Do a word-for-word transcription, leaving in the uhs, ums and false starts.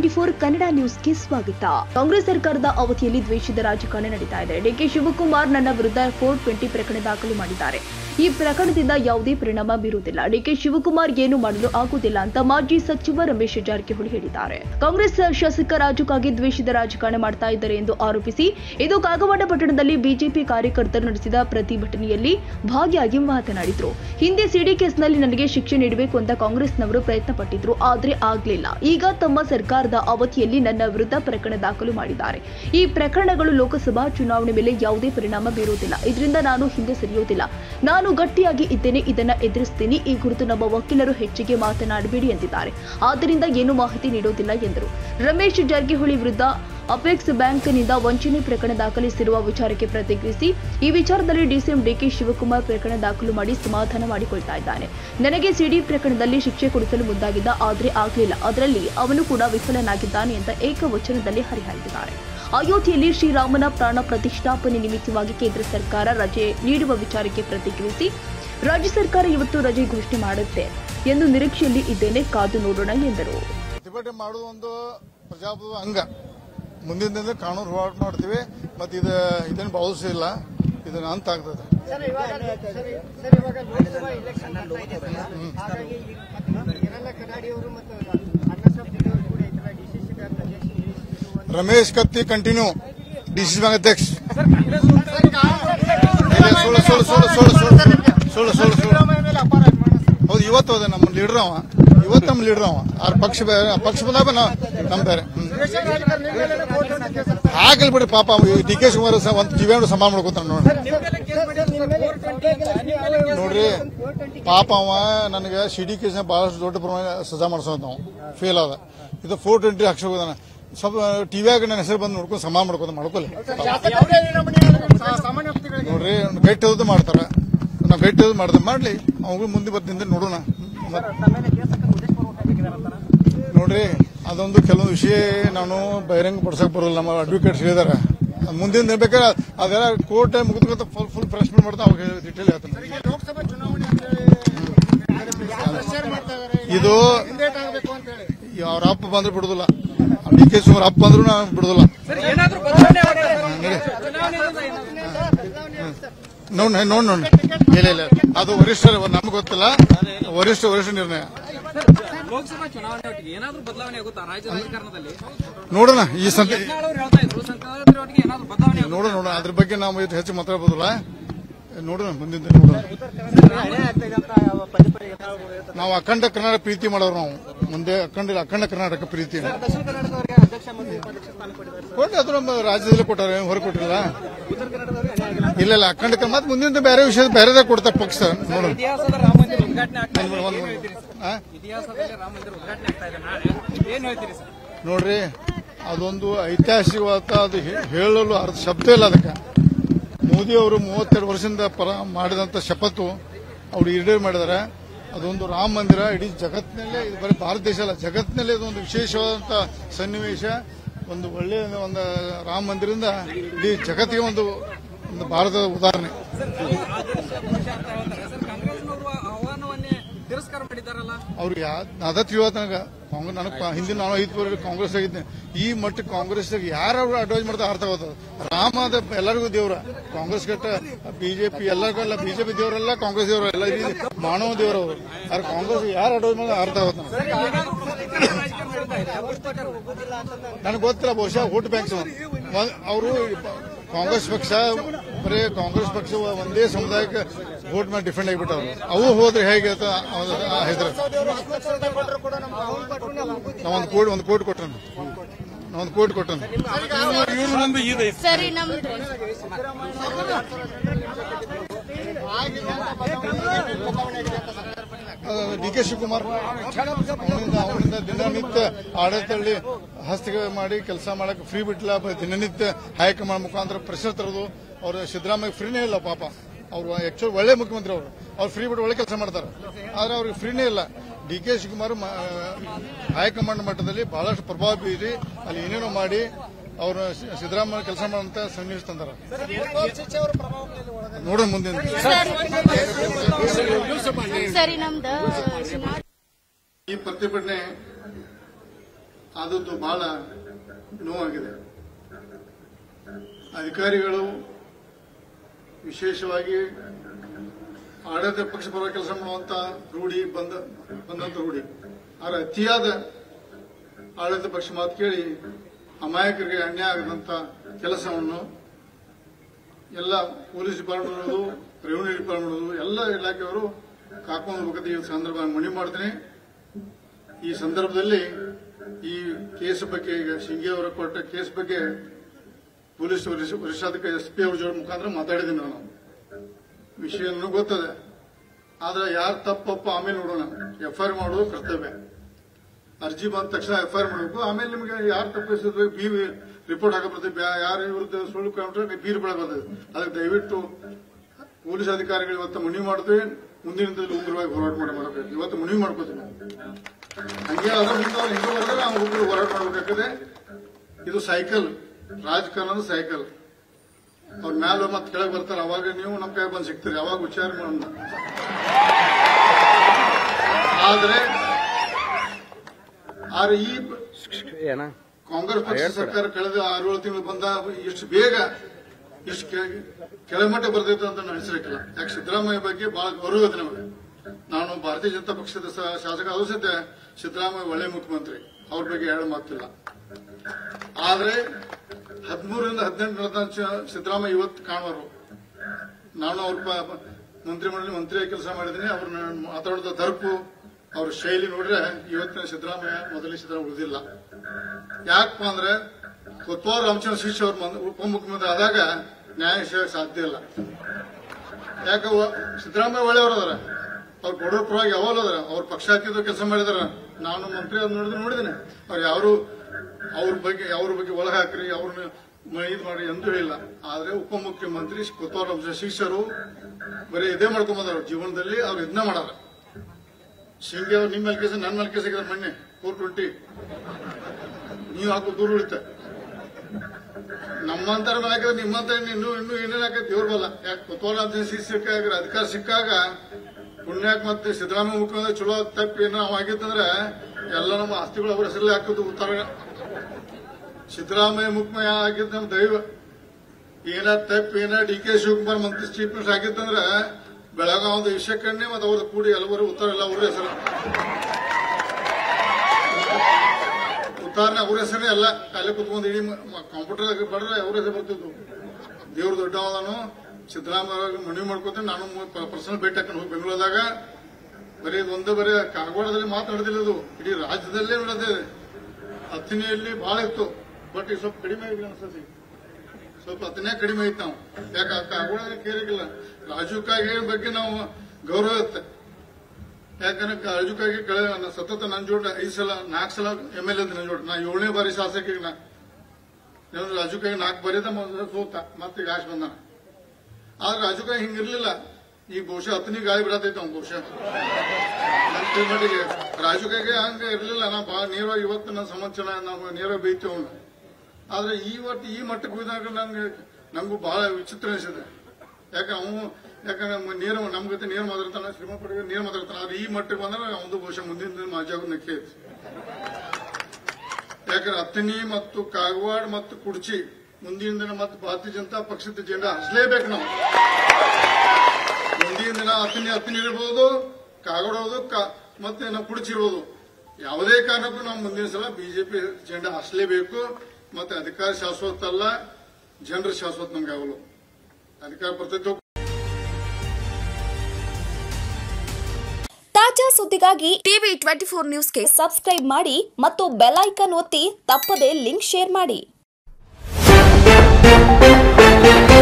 Twenty four Kannada ನ್ಯೂಸ್ಗೆ ಸ್ವಾಗತ. ಕಾಂಗ್ರೆಸ್ ಸರ್ಕಾರದ ಅವಧಿಯಲ್ಲಿ ದ್ವೇಷದ ರಾಜಕಾರಣ ನಡೀತಾ ಇದೆ. ಡಿಕೆ ಶಿವಕುಮಾರ್ ನನ್ನ ವಿರುದ್ಧ ಫೋರ್ ಟ್ವೆಂಟಿ ಪ್ರಕರಣ ದಾಖಲು ಮಾಡಿದ್ದಾರೆ. ಈ ಪ್ರಕರಣದಿಂದ ಯಾವುದೇ ಪರಿಣಾಮ ಬೀರುವುದಿಲ್ಲ. ಡಿಕೆ ಶಿವಕುಮಾರ್ ಏನು ಮಾಡಲು ಆಗುವುದಿಲ್ಲ ಅಂತ ಮಾಜಿ ಸಚಿವ ರಮೇಶ್ ಜಾರಕಿಹೊಳಿ ಹೇಳಿದ್ದಾರೆ. ಕಾಂಗ್ರೆಸ್ ಶಾಸಕ ರಾಜುಗಾಗಿ ದ್ವೇಷದ ರಾಜಕಾರಣ ಮಾಡ್ತಾ ಇದ್ದಾರೆ ಎಂದು ಆರೋಪಿಸಿ ಇದು ಕಾಗವಾಡ ಪಟ್ಟಣದಲ್ಲಿ ಬಿಜೆಪಿ ಕಾರ್ಯಕರ್ತರು ನಡೆಸಿದ ಪ್ರತಿಭಟನೆಯಲ್ಲಿ ಭಾಗಿಯಾಗಿ ಮಾತನಾಡಿದರು. ಹಿಂದೆ ಸಿಡಿ ಕೇಸ್ನಲ್ಲಿ ನನಗೆ ಶಿಕ್ಷೆ ನೀಡಬೇಕು ಅಂತ ಕಾಂಗ್ರೆಸ್ನವರು ಪ್ರಯತ್ನ ಪಟ್ಟಿದ್ರು, ಆದ್ರೆ ಆಗ್ಲಿಲ್ಲ. ಈಗ ತಮ್ಮ ಸರ್ಕಾರದ ಅವಧಿಯಲ್ಲಿ ನನ್ನ ವಿರುದ್ಧ ಪ್ರಕರಣ ದಾಖಲು ಮಾಡಿದ್ದಾರೆ. ಈ ಪ್ರಕರಣಗಳು ಲೋಕಸಭಾ ಚುನಾವಣೆ ಮೇಲೆ ಯಾವುದೇ ಪರಿಣಾಮ ಬೀರುವುದಿಲ್ಲ. ಇದರಿಂದ ನಾನು ಹಿಂದೆ ಸರಿಯುವುದಿಲ್ಲ. ನಾನು ಗಟ್ಟಿಯಾಗಿ ಇದ್ದೇನೆ, ಇದನ್ನ ಎದುರಿಸ್ತೀನಿ. ಈ ಕುರಿತು ನಮ್ಮ ವಕೀಲರು ಹೆಚ್ಚಿಗೆ ಮಾತನಾಡಬೇಡಿ ಎಂದಿದ್ದಾರೆ. ಆದ್ದರಿಂದ ಏನು ಮಾಹಿತಿ ನೀಡುವುದಿಲ್ಲ ಎಂದರು. ರಮೇಶ್ ಜಾರಕಿಹೊಳಿ ವಿರುದ್ಧ ಅಪೆಕ್ಸ್ ಬ್ಯಾಂಕ್ನಿಂದ ವಂಚನೆ ಪ್ರಕರಣ ದಾಖಲಿಸಿರುವ ವಿಚಾರಕ್ಕೆ ಪ್ರತಿಕ್ರಿಯಿಸಿ, ಈ ವಿಚಾರದಲ್ಲಿ ಡಿಸಿಎಂ ಡಿಕೆ ಶಿವಕುಮಾರ್ ಪ್ರಕರಣ ದಾಖಲು ಮಾಡಿ ಸಮಾಧಾನ ಮಾಡಿಕೊಳ್ತಾ ಇದ್ದಾನೆ. ನನಗೆ ಸಿಡಿ ಪ್ರಕರಣದಲ್ಲಿ ಶಿಕ್ಷೆ ಕೊಡಿಸಲು ಮುಂದಾಗಿದ್ದ, ಆದ್ರೆ ಆಗಲಿಲ್ಲ. ಅದರಲ್ಲಿ ಅವನು ಕೂಡ ವಿಫಲನಾಗಿದ್ದಾನೆ ಅಂತ ಏಕವಚನದಲ್ಲಿ ಹರಿಹಾಯ್ದಿದ್ದಾರೆ. ಅಯೋಧ್ಯೆಯಲ್ಲಿ ಶ್ರೀರಾಮನ ಪ್ರಾಣ ಪ್ರತಿಷ್ಠಾಪನೆ ನಿಮಿತ್ತವಾಗಿ ಕೇಂದ್ರ ಸರ್ಕಾರ ರಜೆ ನೀಡುವ ವಿಚಾರಕ್ಕೆ ಪ್ರತಿಕ್ರಿಯಿಸಿ, ರಾಜ್ಯ ಸರ್ಕಾರ ಇವತ್ತು ರಜೆ ಘೋಷಣೆ ಮಾಡುತ್ತೆ ಎಂದು ನಿರೀಕ್ಷೆಯಲ್ಲಿ ಇದ್ದೇನೆ, ಕಾದು ನೋಡೋಣ ಎಂದರು. ಪ್ರತಿಭಟನೆ ಮಾಡುವುದು ಒಂದು ಪ್ರಜಾಪ್ರಭುತ್ವ ಅಂಗ. ಮುಂದಿನ ದಿನದಲ್ಲಿ ಕಾನೂನು ಹೋರಾಟ ಮಾಡ್ತೀವಿ. ಮತ್ತೆ ಇದು ಇದನ್ನು ಭಾವಿಸಿಲ್ಲ, ಇದನ್ನ ಅಂತ ಆಗ್ತದೆ. Ramesh Katti continue DCC bank ಅಧ್ಯಕ್ಷ. ಸುಳ್ಳು ಸುಳ್ಳು ಸುಳ್ಳು ಸುಳ್ಳು ಸುಳ್ಳು ಸುಳ್ಳು ಸುಳ್ಳು ಹೌದು. ಇವತ್ತು ಅದ ನಮ್ಮ ಲೀಡರ್ ಅವ, ಇವತ್ತು ನಮ್ಮ ಲೀಡರ್ ಅವ. ಅವ್ರ ಪಕ್ಷ ಬೇರೆ, ಪಕ್ಷ ಬಂದಾಗ ನಮ್ ಬೇರೆ ಹಾಕಲ್ ಬಿಡ್ರಿ. ಪಾಪ ಡಿ ಕೆ ಶಿವಕುಮಾರ್ ಒಂದು ಜೀವನ ಸಮಾನ ಮಾಡ್ಕೊತಾನ ನೋಡ್ರಿ. ನೋಡ್ರಿ ಪಾಪ ಅವ ನನಗೆ ಸಿಡಿ ಕೇಸ್ ಬಹಳಷ್ಟು ದೊಡ್ಡ ಪ್ರಮಾಣ ಸಜಾ ಮಾಡಿಸೋದು ನಾವು ಫೇಲ್ ಆದ. ಇದು ಫೋರ್ ಟ್ವೆಂಟಿ ಹಾಕ್ಸಿ ಹೋಗೋದಾನ. ಸ್ವಲ್ಪ ಟಿವಿಯಾಗ ನನ್ನ ಹೆಸರು ಬಂದು ನೋಡ್ಕೊಂಡು ಸಮಾನ ಮಾಡ್ಕೋತ ಮಾಡ್ಕೊಲ್ಲ. ನೋಡ್ರಿ ಗಟ್ಟಿ ಹೋದ್ ಮಾಡ್ತಾರ, ನಾವು ಗಟ್ಟಿ ಹೋದ್ ಮಾಡ್ದ ಮಾಡ್ಲಿ. ಅವಾಗ ಮುಂದೆ ಬರ್ದಿಂದ ನೋಡೋಣ. ನೋಡ್ರಿ ಅದೊಂದು ಕೆಲವೊಂದು ವಿಷಯ ನಾನು ಬಹಿರಂಗ ಪಡಿಸಕ್ ಬರೋಲ್ಲ. ನಮ್ಮ ಅಡ್ವೊಕೇಟ್ಸ್ ಹೇಳಿದಾರೆ ಮುಂದಿನ ದಿನ ಬೇಕಾದ್ರೆ ಅದೆಲ್ಲ ಕೋರ್ಟ್ ಮುಗಿದ್ಕೊಂತ ಫುಲ್ ಫುಲ್ ಪ್ರೆಸ್ಮೆಂಟ್ ಮಾಡ್ತಾ ಅವಾಗ ಡಿಟೇಲ್ ಹೇಳ್ತಾನೆ. ಇದು ಅವ್ರ ಅಪ್ಪ ಬಂದ್ರೆ ಬಿಡುದಿಲ್ಲ, ಡಿ ಕೆ ಶಿವಕುಮಾರ್ ಅಪ್ಪ ಅಂದ್ರೂ ನಾ ಬಿಡುದಿಲ್ಲ. ನೋಡ್ ನೋಡ್ ನೋಡಿ ಇಲ್ಲ ಇಲ್ಲ ಅದು ವರಿಷ್ಠ ನಮ್ಗೆ ಗೊತ್ತಿಲ್ಲ. ವರಿಷ್ಠ ವರಿಷ್ಠ ನಿರ್ಣಯ ಲೋಕಸಭಾ ಚುನಾವಣೆ ಒಟ್ಟಿಗೆ ಏನಾದ್ರೂ ಬದಲಾವಣೆ ಆಗುತ್ತಾ ರಾಜ್ಯ ರಾಜಕಾರಣದಲ್ಲಿ? ನೋಡೋಣ ಈ ಸಂತೆ ಬದಲಾವಣೆ ನೋಡೋಣ ನೋಡೋಣ ಅದ್ರ ಬಗ್ಗೆ ನಾವು ಹೆಚ್ಚು ಮಾತಾಡಬಹುದಲ್ಲ. ನೋಡೋಣ ಮುಂದಿನ ನೋಡೋಣ. ನಾವು ಅಖಂಡ ಕರ್ನಾಟಕ ಪ್ರೀತಿ ಮಾಡೋರು. ನಾವು ಮುಂದೆ ಅಖಂಡ ಅಖಂಡ ಕರ್ನಾಟಕ ಪ್ರೀತಿ ಕೊಟ್ಟು ಅದ್ರ ರಾಜ್ಯದಲ್ಲಿ ಕೊಟ್ಟಾರೆ, ಹೊರಗೆ ಕೊಟ್ಟಿಲ್ಲ. ಇಲ್ಲ ಇಲ್ಲ ಅಖಂಡ ಮತ್ತೆ ಮುಂದಿನ ಬೇರೆ ವಿಷಯ ಬೇರೆದಾಗ ಕೊಡ್ತಾರೆ ಪಕ್ಷ. ನೋಡೋಣ ನೋಡ್ರಿ ಅದೊಂದು ಐತಿಹಾಸಿಕವಾದ, ಅದು ಹೇಳಲು ಅರ್ಧ ಶಬ್ದ ಇಲ್ಲ ಅದಕ್ಕೆ. ಮೋದಿ ಅವರು ಮೂವತ್ತೆರಡು ವರ್ಷದಿಂದ ಪರ ಮಾಡಿದಂತ ಶಪಥು ಅವರು ಈಡೇರ್ ಮಾಡಿದ್ದಾರೆ. ಅದೊಂದು ರಾಮ ಮಂದಿರ ಇಡೀ ಜಗತ್ತಿನಲ್ಲೇ, ಇದು ಬರೀ ಭಾರತ ದೇಶ ಅಲ್ಲ, ಜಗತ್ತಿನಲ್ಲೇ ಇದೊಂದು ವಿಶೇಷವಾದಂತ ಸನ್ನಿವೇಶ. ಒಂದು ಒಳ್ಳೆಯ ಒಂದು ರಾಮ ಮಂದಿರದಿಂದ ಇಡೀ ಜಗತ್ತಿಗೆ ಒಂದು ಒಂದು ಭಾರತದ ಉದಾಹರಣೆ. ಅವ್ರಿಗೆ ಅದ ತಿಳಿಯೋದು ನನಗೆ. ಕಾಂಗ್ರೆಸ್ ನನಗೆ ಹಿಂದಿನ ನಾನು ಐದು ವರ್ಷ ಕಾಂಗ್ರೆಸ್ ಆಗಿದ್ದೇನೆ. ಈ ಮಟ್ಟಕ್ಕೆ ಕಾಂಗ್ರೆಸ್ ಯಾರು ಅಡ್ವೈಸ್ ಮಾಡ್ತಾ ಅರ್ಥ ಆಗೋದು. ರಾಮ ಅದ ಎಲ್ಲರಿಗೂ ದೇವ್ರ. ಕಾಂಗ್ರೆಸ್ ಗಟ್ಟ ಬಿಜೆಪಿ ಎಲ್ಲರಿಗೆಲ್ಲ ಬಿಜೆಪಿ ದೇವರೆಲ್ಲ ಕಾಂಗ್ರೆಸ್ ದೇವರು ಎಲ್ಲ ಮಾನವ ದೇವರವರು. ಆದ್ರೆ ಕಾಂಗ್ರೆಸ್ ಯಾರು ಅಡ್ವೈಸ್ ಮಾಡಿದ್ರೆ ಅರ್ಥ ಆಗುತ್ತೆ ನನಗೆ ಗೊತ್ತಿಲ್ಲ. ಬಹುಶಃ ವೋಟ್ ಬ್ಯಾಂಕ್ಸ್ ಅವರು ಕಾಂಗ್ರೆಸ್ ಪಕ್ಷ ಬರೀ ಕಾಂಗ್ರೆಸ್ ಪಕ್ಷ ಒಂದೇ ಸಮುದಾಯಕ್ಕೆ ವೋಟ್ ಮಾಡಿ ಡಿಫೆಂಡ್ ಆಗಿಬಿಟ್ಟವ್ರು. ಅವು ಹೋದ್ರೆ ಹೇಗೆ ಅಂತ ಹೆಸರು ನಾವೊಂದು ಕೋಟಿ ಒಂದು ಕೋಟಿ ಕೊಟ್ಟನು ನಾವೊಂದು ಕೋಟಿ ಕೊಟ್ಟನು ಇವರು ನಮ್ದು ಇದೆ ಸರಿ. ಡಿ ಕೆ ಶಿವಕುಮಾರ್ ಅವನಿಂದ ಅವನಿಂದ ದಿನನಿತ್ಯ ಆಡಳಿತದಲ್ಲಿ ಹಸ್ತಕ್ಷೇಪ ಮಾಡಿ ಕೆಲಸ ಮಾಡಕ್ಕೆ ಫ್ರೀ ಬಿಟ್ಟಿಲ್ಲ. ದಿನನಿತ್ಯ ಹೈಕಮಾಂಡ್ ಮುಖಾಂತರ ಪ್ರೆಷರ್ ತರೋದು. ಅವರು ಸಿದ್ದರಾಮಯ್ಯ ಫ್ರೀನೇ ಇಲ್ಲ ಪಾಪ. ಅವರು ಆಕ್ಚುಲಿ ಒಳ್ಳೆ ಮುಖ್ಯಮಂತ್ರಿ. ಅವರು ಅವ್ರು ಫ್ರೀ ಬಿಟ್ಟು ಒಳ್ಳೆ ಕೆಲಸ ಮಾಡ್ತಾರೆ, ಆದ್ರೆ ಅವ್ರಿಗೆ ಫ್ರೀನೇ ಇಲ್ಲ. ಡಿ ಕೆ ಶಿವಕುಮಾರ್ ಹೈಕಮಾಂಡ್ ಮಟ್ಟದಲ್ಲಿ ಬಹಳಷ್ಟು ಪ್ರಭಾವ ಬೀರಿ ಅಲ್ಲಿ ಏನೇನೋ ಮಾಡಿ ಅವರು ಸಿದ್ದರಾಮಯ್ಯ ಕೆಲಸ ಮಾಡುವಂತ ಸನ್ನಿವೇಶ ತಂದಾರ. ನೋಡೋಣ ಮುಂದಿನ ಈ ಪ್ರತಿಭಟನೆ ಆದದ್ದು ಬಹಳ ನೋವಾಗಿದೆ. ಅಧಿಕಾರಿಗಳು ವಿಶೇಷವಾಗಿ ಆಡಳಿತ ಪಕ್ಷ ಪರ ಕೆಲಸ ಮಾಡುವಂತ ರೂಢಿ ಬಂದ ಬಂದಂತ ರೂಢಿ, ಆದರೆ ಅತಿಯಾದ ಆಡಳಿತ ಪಕ್ಷ ಮಾತು ಕೇಳಿ ಅಮಾಯಕರಿಗೆ ಅನ್ಯಾಯ ಆಗದಂತ ಕೆಲಸವನ್ನು ಎಲ್ಲ ಪೊಲೀಸ್ ಡಿಪಾರ್ಟ್ಮೆಂಟ್, ರೆವಿನ್ಯೂ ಡಿಪಾರ್ಟ್ಮೆಂಟ್, ಎಲ್ಲ ಇಲಾಖೆಯವರು ಕಾಕೊಂಡು ಹೋಗಬೇಕು. ಈ ಸಂದರ್ಭ ಮನವಿ ಮಾಡ್ತೀನಿ. ಈ ಸಂದರ್ಭದಲ್ಲಿ ಈ ಕೇಸ್ ಬಗ್ಗೆ, ಈಗ ಶಿಂಗೆ ಅವರು ಕೊಟ್ಟ ಕೇಸ್ ಬಗ್ಗೆ ಪೊಲೀಸ್ ವರಿಷ್ಠಾಧಿಕಾರಿ ಎಸ್ ಪಿ ಅವ್ರ ಜೊತೆ ಮುಖಾಂತರ ಮಾತಾಡಿದ್ದೀನಿ. ನಾನು ವಿಷಯ ನನಗೆ ಗೊತ್ತದೆ, ಆದ್ರೆ ಯಾರು ತಪ್ಪಪ್ಪ ಆಮೇಲೆ ನೋಡೋಣ. ಎಫ್ಐಆರ್ ಮಾಡೋದು ಕರ್ತವ್ಯ. ಅರ್ಜಿ ಬಂದ ತಕ್ಷಣ ಎಫ್ಐಆರ್ ಮಾಡಬೇಕು. ಆಮೇಲೆ ನಿಮಗೆ ಯಾರು ತಪ್ಪಿಸಿದ್ರೆ ಬಿ ರಿಪೋರ್ಟ್ ಹಾಕಬರ್ತದೆ, ಯಾರ ವಿರುದ್ಧ ಸುಳ್ಳು ಕಂಡ್ರೆ ಬಿ ರಿಪೋರ್ಟ್ ಬರ್ತದೆ. ಅದಕ್ಕೆ ದಯವಿಟ್ಟು ಪೊಲೀಸ್ ಅಧಿಕಾರಿಗಳು ಇವತ್ತು ಮನವಿ ಮಾಡಿದ್ವಿ, ಮುಂದಿನ ದಿನದಲ್ಲಿ ಉಗ್ರವಾಗಿ ಹೋರಾಟ ಮಾಡಬೇಕು. ಇವತ್ತು ಮನವಿ ಮಾಡ್ಕೋತೀವಿ. ಹಂಗೆ ಅದರ ಮುಂದೆ ಅವ್ರು ಹಿಂಗೆ ಬರೆದ್ರೆ ನಾವು ಉಗ್ರ ಹೋರಾಟ ಮಾಡಬೇಕಾಗ್ತದೆ. ಇದು ಸೈಕಲ್, ರಾಜಕಾರಣದ ಸೈಕಲ್. ಅವ್ರ ಮ್ಯಾಲ ಮತ್ತೆ ಕೆಳಗೆ ಬರ್ತಾರೆ, ಅವಾಗ ನೀವು ನಮ್ಮ ಕೈ ಬಂದು ಸಿಗ್ತೀರಿ, ಅವಾಗ ವಿಚಾರ ಮಾಡೋಣ. ಆದ್ರೆ ಆದ್ರೆ ಈ ಕಾಂಗ್ರೆಸ್ ಪಕ್ಷ ಸರ್ಕಾರ ಕಳೆದ ಆರು ಏಳು ತಿಂಗಳು ಬಂದ ಎಷ್ಟು ಬೇಗ ಎಷ್ಟು ಕೆಳಮಟ್ಟ ಬರ್ತೈತೆ ಅಂತ ಅನಿಸಿರಕ್ಕಿಲ್ಲ. ಯಾಕೆ ಸಿದ್ದರಾಮಯ್ಯ ಬಗ್ಗೆ ಬಹಳ ಗೌರವ ಇದೆ ನಮಗೆ. ನಾನು ಭಾರತೀಯ ಜನತಾ ಪಕ್ಷದ ಶಾಸಕ, ಅದು ಸದ್ಯ ಸಿದ್ದರಾಮಯ್ಯ ಒಳ್ಳೆ ಮುಖ್ಯಮಂತ್ರಿ, ಅವ್ರ ಬಗ್ಗೆ ಹೇಳ ಮಾತಿಲ್ಲ. ಆದ್ರೆ ಹದಿಮೂರರಿಂದ ಹದಿನೆಂಟು ನಡೆದ ಸಿದ್ದರಾಮಯ್ಯ ಇವತ್ತು ಕಾಣುವರು. ನಾನು ಅವ್ರ ಮಂತ್ರಿಮಂಡಲ ಮಂತ್ರಿಯಾಗಿ ಕೆಲಸ ಮಾಡಿದ್ದೀನಿ. ಅವ್ರನ್ನ ಮಾತಾಡೋದ ದರ್ಪು, ಅವ್ರ ಶೈಲಿ ನೋಡ್ರೆ ಇವತ್ತಿನ ಸಿದ್ದರಾಮಯ್ಯ ಮೊದಲೇ ಸಿದ್ದರಾಮಯ್ಯ ಉಳಿದಿಲ್ಲ. ಯಾಕಪ್ಪ ಅಂದ್ರೆ ಕೊತ್ವಾರ ರಾಮಚಂದ್ರ ಶಿಶ್ ಅವ್ರ ಉಪಮುಖ್ಯಮಂತ್ರಿ ಆದಾಗ ನ್ಯಾಯ ಸಿಗಕ್ಕೆ ಸಾಧ್ಯ ಇಲ್ಲ. ಯಾಕ ಸಿದ್ದರಾಮಯ್ಯ ಒಳ್ಳೆಯವರು ಅದಾರ, ಅವ್ರು ಕೊಡೋ ಪರವಾಗಿ ಯಾವಾಗ ಅದಾರ, ಅವ್ರ ಪಕ್ಷಾತೀತ ಕೆಲಸ ಮಾಡಿದಾರ. ನಾನು ಮಂತ್ರಿ ಅವ್ರು ನೋಡಿದ್ರೆ ನೋಡಿದ್ದೇನೆ. ಅವ್ರು ಯಾರು ಅವ್ರ ಬಗ್ಗೆ ಅವ್ರ ಬಗ್ಗೆ ಒಳಗೆ ಹಾಕ್ರಿ, ಅವ್ರನ್ನ ಇದು ಮಾಡಿ ಎಂದೂ ಹೇಳಿಲ್ಲ. ಆದ್ರೆ ಉಪಮುಖ್ಯಮಂತ್ರಿ ಕೊತ್ವಾರ ರಾಮಚಂದ್ರ ಶಿಕ್ಷರು ಬರೀ ಇದೇ ಮಾಡ್ಕೊಂಡ್ ಬಂದಾರ ಜೀವನದಲ್ಲಿ. ಅವ್ರು ಇದನ್ನ ಮಾಡಾರ. ಶಿಂಗೆ ಅವ್ರು ನಿಮ್ಮ ಮೇಲೆ ಕೇಸ, ನನ್ನ ಮೇಲೆ ಕೇಸ ಹಾಕಿದ್ರೆ ಮೊನ್ನೆ ಫೋರ್ ಟ್ವೆಂಟಿ ನೀವು ಹಾಕೋ ದೂರ ಉಳಿತ. ನಮ್ಮಂತರ ಹಾಕಿದ್ರೆ ನಿಮ್ಮಂತ ಇನ್ನೂ ಇನ್ನೂ ಏನೇನು ಹಾಕೈತಿ ದೇವ್ರ ಬಲ್ಲ. ಯಾಕೆ ಕೊತ್ವಾರ ರಾಮಚಂದ್ರ ಶಿಕ್ಷ ಸಿಕ್ಕಾಗ ಅಧಿಕಾರ ಸಿಕ್ಕಾಗ ಪುಣ್ಯಾಕ್ ಮತ್ತೆ ಸಿದ್ದರಾಮಯ್ಯ ಮುಖ್ಯಮಂತ್ರಿ ಚಲೋ ತಪ್ಪು ಏನೋ ಆಗಿತ್ತಂದ್ರೆ ಎಲ್ಲ ನಮ್ಮ ಆಸ್ತಿಗಳು ಅವ್ರ ಹೆಸರಲ್ಲಿ ಹಾಕೋದು ಉತ್ತರ. ಸಿದ್ದರಾಮಯ್ಯ ಮುಖ್ಯಮಂತ್ರಿ ಆಗಿದ್ದ ನಮ್ಮ ದೈವ. ಏನ ತಪ್ಪು ಏನ ಡಿ ಕೆ ಶಿವಕುಮಾರ್ ಮಂತ್ರಿ ಚೀಫ್ ಮಿನಿಸ್ಟರ್ ಆಗಿತ್ತಂದ್ರೆ ಬೆಳಗಾವದ ವಿಷಯಕ್ಕನ್ನೇ ಮತ್ತೆ ಅವ್ರ ಕೂಡಿ ಎಲ್ಲವರು ಉತ್ತರ ಎಲ್ಲ ಅವ್ರ ಹೆಸರು ಉತ್ತಾರನ ಅವ್ರ ಹೆಸರೇ ಎಲ್ಲ ಕಾಲೇ ಕುತ್ಕೊಂಡು ಇಡೀ ಕಂಪ್ಯೂಟರ್ ಬಡ್ರೆ ಅವ್ರ ಹೆಸರು ಬರ್ತಿದ್ವು. ದೇವ್ರ ದೊಡ್ಡವನು ಸಿದ್ದರಾಮಯ್ಯ ಮನವಿ ಮಾಡ್ಕೋತೀನಿ. ನಾನು ಪರ್ಸನಲ್ ಭೇಟಿ ಹಾಕೊಂಡು ಹೋಗಿ ಬೆಂಗಳೂರದಾಗ ಬರೀ ಒಂದೇ ಬರೀ ಕಾಗವಾಡದಲ್ಲಿ ಮಾತಾಡೋದಿಲ್ಲ, ಇದು ಇಡೀ ರಾಜ್ಯದಲ್ಲೇ ನಡೆದಿದೆ. ಹತ್ತನೆಯಲ್ಲಿ ಬಹಳ ಇತ್ತು, ಬಟ್ ಈಗ ಸ್ವಲ್ಪ ಕಡಿಮೆ ಆಗಿದೆ ಅನ್ಸತಿ. ಸ್ವಲ್ಪ ಹತ್ತನೇ ಕಡಿಮೆ ಐತಿ. ನಾವು ಯಾಕೆ ಕಾಗವಾಡದಲ್ಲಿ ಕೇರಿಗಿಲ್ಲ. ರಾಜೀವ್ ಕಾಗೆ ಬಗ್ಗೆ ನಾವು ಗೌರವ ಇರುತ್ತೆ. ಯಾಕಂದ್ರೆ ರಾಜೀವ್ ಕಾಗೆ ಕಳೆ ಸತತ ನನ್ನ ಜೋಡ ಐದು ಸಲ ನಾಲ್ಕು ಸಲ ಎಮ್ ಎಲ್ ಎ ನನ್ನ ಜೋಡ. ನಾ ಏಳನೇ ಬಾರಿ ಶಾಸಕ. ನಾ ರಾಜೀವ್ ಕಾಗೆ ನಾಲ್ಕು ಬಾರಿದ ಸೋತ, ಮತ್ತೆ ಈಗ ಆಶ್ ಬಂದಾನ. ಆದ್ರೆ ರಾಜೀವ್ ಕಾಗೆ ಹಿಂಗಿರ್ಲಿಲ್ಲ. ಈಗ ಬಹುಶಃ ಹತ್ತನೇ ಗಾಳಿ ಬಿಡತೈತೆ ಅವ್ನು ಬಹುಶಃ ನನ್ನ ಮಟ್ಟಿಗೆ. ರಾಜೀವ್ ಕಾಗೆ ಹಂಗ ಇರ್ಲಿಲ್ಲ. ನಾ ಬಹಳ ನೇರವಾಗಿ ಇವತ್ತು ನನ್ನ ಸಂವತ್ಸರ ನಾವು ನೇರವಾಗಿ ಬೈತೀವಿ ಅವನು. ಆದ್ರೆ ಇವತ್ತು ಈ ಮಟ್ಟಕ್ಕೆ ಹೋದಾಗ ನಂಗೆ ನಂಗೂ ಬಹಳ ವಿಚಿತ್ರ ಅನಿಸಿದೆ. ಯಾಕೆ ಅವನು ಯಾಕಂದ್ರೆ ನೇರ ನಮ್ ಜೊತೆ ನೇರ ಮಾತಾಡ್ತಾನೆ, ಶ್ರೀಮಂತ ಪಡೆಗೆ ನೇರ ಮಾತಾಡ್ತಾನೆ. ಆದ್ರೆ ಈ ಮಟ್ಟಕ್ಕೆ ಬಂದ್ರೆ ಅವನು ಬಹುಶಃ ಮುಂದಿನ ದಿನ ಮಾಜಿ ಆಗೋದು ನಕ್ಕೆ ಐತಿ. ಯಾಕಂದ್ರೆ ಅಥಣಿ ಮತ್ತು ಕಾಗವಾಡ ಮತ್ತು ಕುಡ್ಚಿ ಮುಂದಿನ ದಿನ ಮತ್ತು ಭಾರತೀಯ ಜನತಾ ಪಕ್ಷದ ಜೆಂಡಾ ಹಚ್ಚಲೇಬೇಕು ನಾವು. ಮುಂದಿನ ದಿನ ಅಥಣಿ ಅಥಣಿ ಇರ್ಬೋದು, ಕಾಗವಾಡ ಇರ್ಬೋದು, ಮತ್ತೆ ನಾವು ಕುಡ್ಚಿ ಇರ್ಬೋದು. ಯಾವುದೇ ಕಾರಣಕ್ಕೂ ನಾವು ಮುಂದಿನ ಸಲ ಬಿಜೆಪಿ ಜೆಂಡಾ ಹಚ್ಚಲೇಬೇಕು. ಮತ್ತೆ ಅಧಿಕಾರ ಶಾಶ್ವತ ಅಲ್ಲ, ಜನರ ಶಾಶ್ವತ ನಮ್ಗೆ ಆಗಲು ಅಧಿಕಾರ ಬರ್ತೈತೆ. ತಾಜಾ ಸುದ್ದಿಗಾಗಿ ಟಿವಿ ಟ್ವೆಂಟಿ ಫೋರ್ ನ್ಯೂಸ್ಗೆ ಸಬ್ಸ್ಕ್ರೈಬ್ ಮಾಡಿ ಮತ್ತು ಬೆಲ್ ಐಕಾನ್ ಒತ್ತಿ ತಪ್ಪದೇ ಲಿಂಕ್ ಶೇರ್ ಮಾಡಿ.